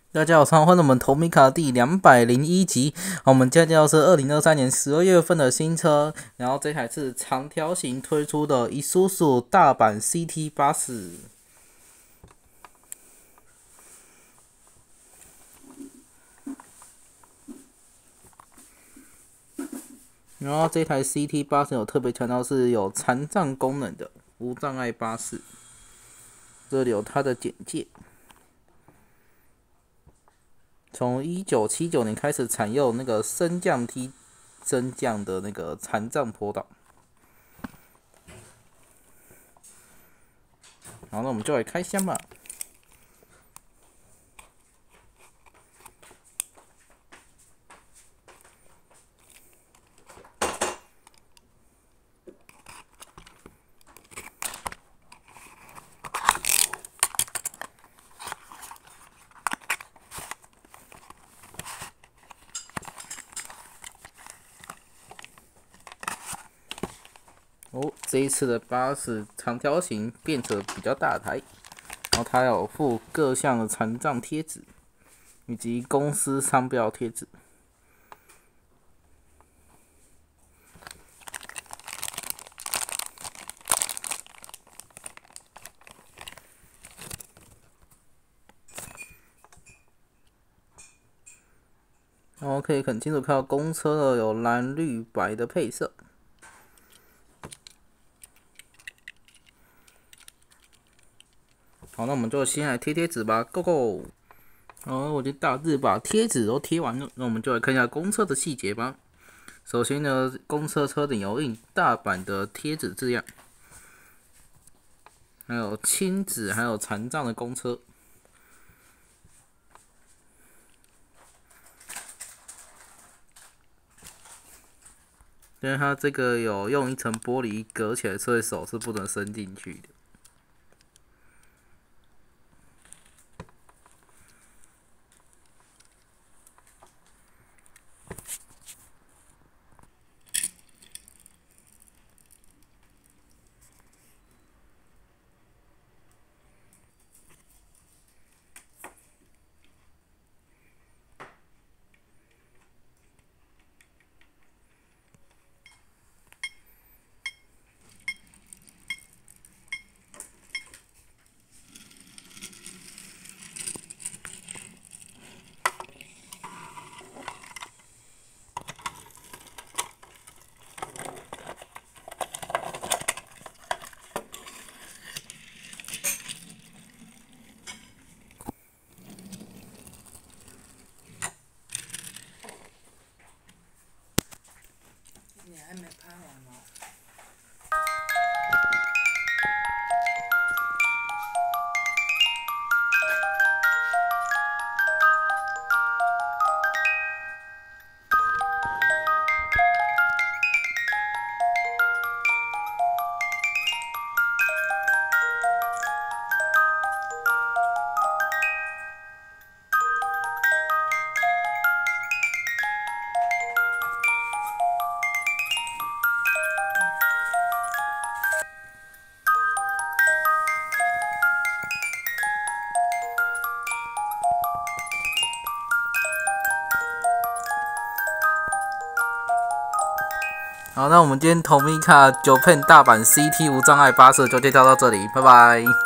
大家好，欢迎我们投米卡第201集。我们介绍是2023年12月份的新车，然后这台是长条形推出的Isuzu大阪 CT80。然后这台 CT80有特别强调是有残障功能的无障碍巴士，这里有它的简介。从1979年开始采用那个升降梯升降的那个残障坡道。好，那我们就来开箱吧。这一次的巴士长条形变成比较大台，然后它有附各项的残障贴纸以及公司商标贴纸。然后可以很清楚看到公车的有蓝、绿、白的配色。好，那我们就先来贴贴纸吧 ，Go Go！ 好，我就大致把贴纸都贴完了，那我们就来看一下公车的细节吧。首先呢，公车车顶有印大阪的贴纸字样，还有亲子还有残障的公车。因为它这个有用一层玻璃隔起来，所以手是不能伸进去的。 你还没拍完吗？ 好，那我们今天Tomica Japan大阪 CT 无障碍巴士就介绍到这里，拜拜。